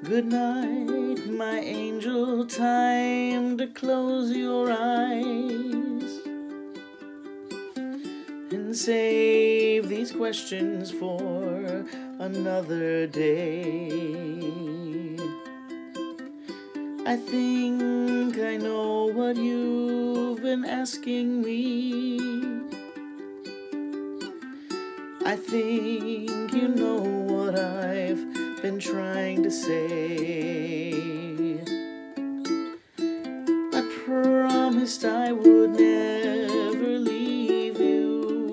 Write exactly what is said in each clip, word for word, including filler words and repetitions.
Good night, my angel, time to close your eyes and save these questions for another day. I think I know what you've been asking me. I think you know what I've been trying to say. I promised I would never leave you,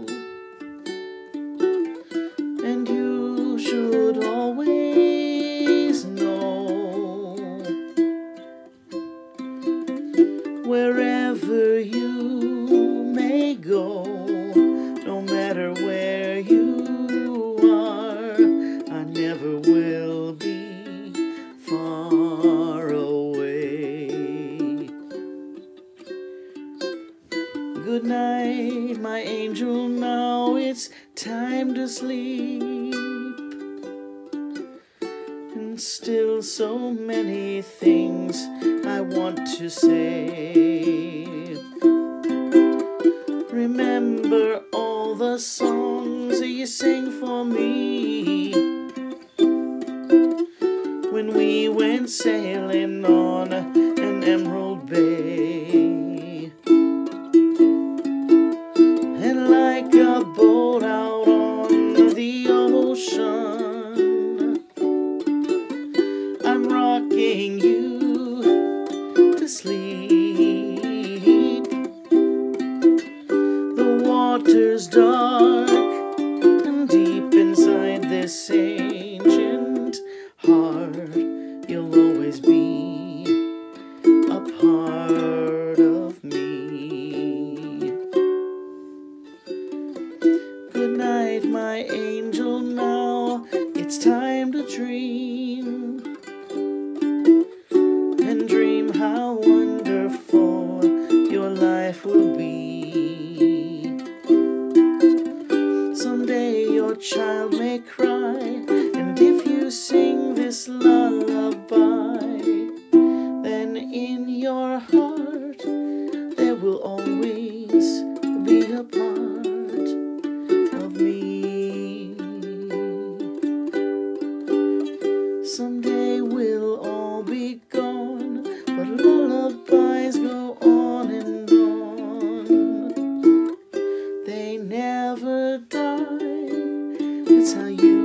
and you should always know, wherever you may go, no matter where you are, I never will be far away. Good night, my angel, now it's time to sleep. And still so many things I want to say. Remember all the songs you sang for me when we went sailing on an emerald bay. And like a boat out on the ocean, I'm rocking you to sleep. The water's dark and deep inside this ancient heart. You'll always be a part of me. Good night, my angel, now it's time to dream. And dream how wonderful your life will be. Someday your child may cry, and if you sing this lullaby, then in your heart there will always be a part of me. Someday we'll all be gone, but lullabies go on and on. They never die, that's how you